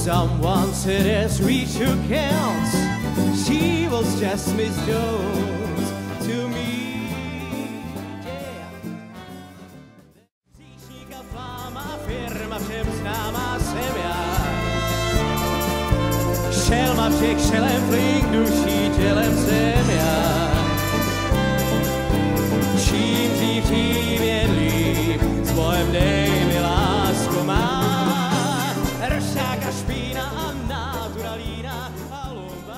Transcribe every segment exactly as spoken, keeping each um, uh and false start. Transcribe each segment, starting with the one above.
Someone said as we shook hands, she was just Miss Jones to me. Yeah. Říšníka fláma, firma všem známá jsem já. Šelma všech šelem, flink duší tělem jsem já. Čím dřív, tím je líp, s bojem dej mi lásku má. Ršáka, špína a naturalína a lumba.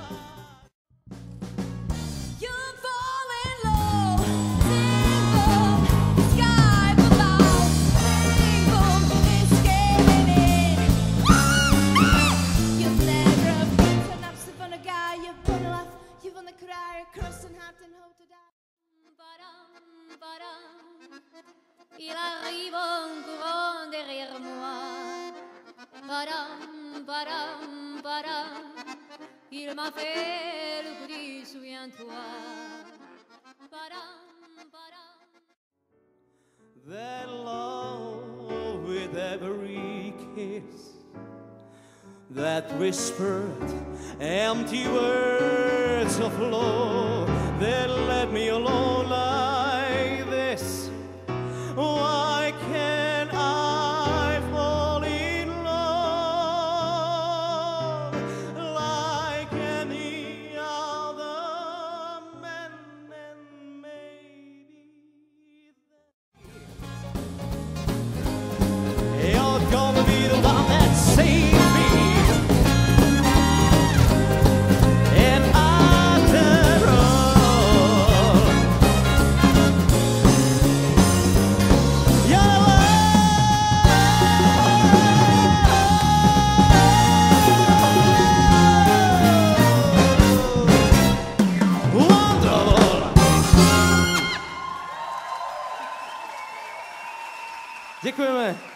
You fall in love, sing boom, sky above, sing boom, escaping in. You've never been so nuts upon a guy, you've been a laugh, you've won the cry, cross and heart and hope to die. Padam, padam, il arrive un courant derrière moi. Padam, padam, padam, il m'a fait le coup du souviens-toi. Padam, padam. That love with every kiss, that whispered empty words of love that left me alone like this. Why can't I fall in love like any other man? And maybe that you're gonna be the one that saves me. And after all, you're wonderful. Děkujeme.